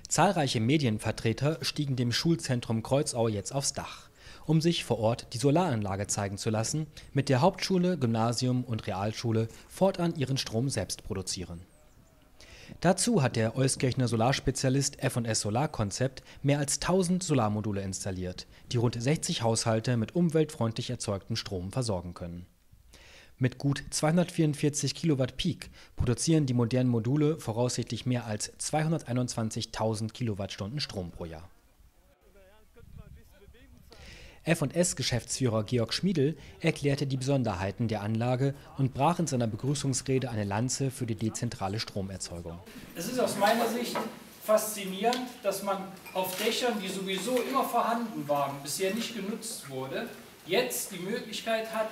Zahlreiche Medienvertreter stiegen dem Schulzentrum Kreuzau jetzt aufs Dach, um sich vor Ort die Solaranlage zeigen zu lassen, mit der Hauptschule, Gymnasium und Realschule fortan ihren Strom selbst produzieren. Dazu hat der Euskirchener Solarspezialist F&S Solarkonzept mehr als 1000 Solarmodule installiert, die rund 60 Haushalte mit umweltfreundlich erzeugtem Strom versorgen können. Mit gut 244 Kilowatt Peak produzieren die modernen Module voraussichtlich mehr als 221.000 Kilowattstunden Strom pro Jahr. F&S-Geschäftsführer Georg Schmiedl erklärte die Besonderheiten der Anlage und brach in seiner Begrüßungsrede eine Lanze für die dezentrale Stromerzeugung. Es ist aus meiner Sicht faszinierend, dass man auf Dächern, die sowieso immer vorhanden waren, bisher nicht genutzt wurde, jetzt die Möglichkeit hat,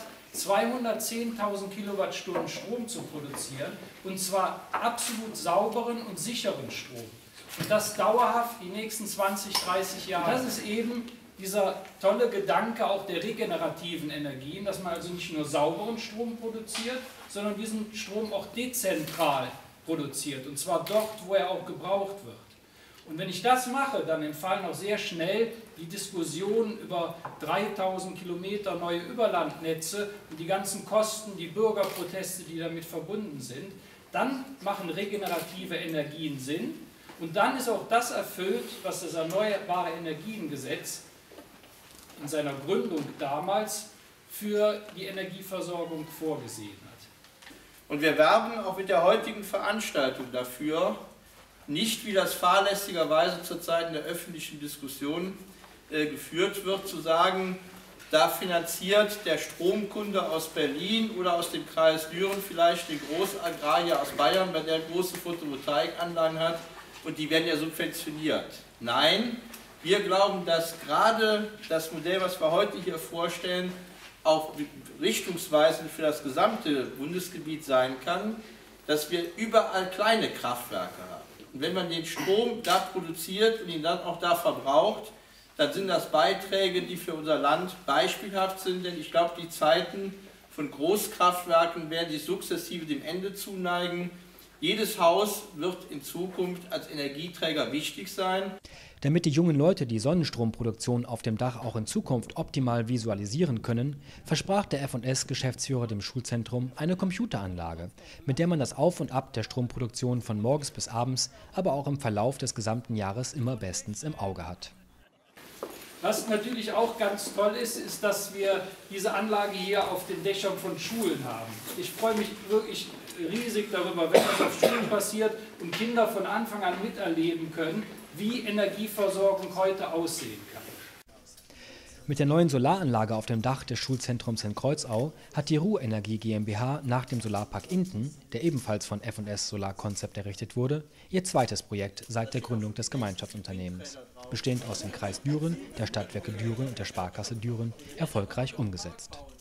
210.000 Kilowattstunden Strom zu produzieren, und zwar absolut sauberen und sicheren Strom. Und das dauerhaft die nächsten 20, 30 Jahre. Das ist eben dieser tolle Gedanke auch der regenerativen Energien, dass man also nicht nur sauberen Strom produziert, sondern diesen Strom auch dezentral produziert, und zwar dort, wo er auch gebraucht wird. Und wenn ich das mache, dann entfallen auch sehr schnell die Diskussionen über 3000 Kilometer neue Überlandnetze und die ganzen Kosten, die Bürgerproteste, die damit verbunden sind. Dann machen regenerative Energien Sinn, und dann ist auch das erfüllt, was das Erneuerbare Energiengesetz in seiner Gründung damals für die Energieversorgung vorgesehen hat. Und wir werben auch mit der heutigen Veranstaltung dafür, nicht wie das fahrlässigerweise zurzeit in der öffentlichen Diskussion geführt wird, zu sagen, da finanziert der Stromkunde aus Berlin oder aus dem Kreis Düren vielleicht den Großagrarier aus Bayern, weil der große Photovoltaikanlagen hat, und die werden ja subventioniert. Nein, wir glauben, dass gerade das Modell, was wir heute hier vorstellen, auch richtungsweisend für das gesamte Bundesgebiet sein kann, dass wir überall kleine Kraftwerke haben. Und wenn man den Strom da produziert und ihn dann auch da verbraucht, dann sind das Beiträge, die für unser Land beispielhaft sind, denn ich glaube, die Zeiten von Großkraftwerken werden sich sukzessive dem Ende zuneigen. Jedes Haus wird in Zukunft als Energieträger wichtig sein. Damit die jungen Leute die Sonnenstromproduktion auf dem Dach auch in Zukunft optimal visualisieren können, versprach der F&S-Geschäftsführer dem Schulzentrum eine Computeranlage, mit der man das Auf und Ab der Stromproduktion von morgens bis abends, aber auch im Verlauf des gesamten Jahres immer bestens im Auge hat. Was natürlich auch ganz toll ist, ist, dass wir diese Anlage hier auf den Dächern von Schulen haben. Ich freue mich wirklich riesig darüber, wenn das auf Schulen passiert und Kinder von Anfang an miterleben können, wie Energieversorgung heute aussehen kann. Mit der neuen Solaranlage auf dem Dach des Schulzentrums in Kreuzau hat die Ruhenergie GmbH nach dem Solarpark Inten, der ebenfalls von F&S Solarkonzept errichtet wurde, ihr zweites Projekt seit der Gründung des Gemeinschaftsunternehmens, bestehend aus dem Kreis Düren, der Stadtwerke Düren und der Sparkasse Düren, erfolgreich umgesetzt.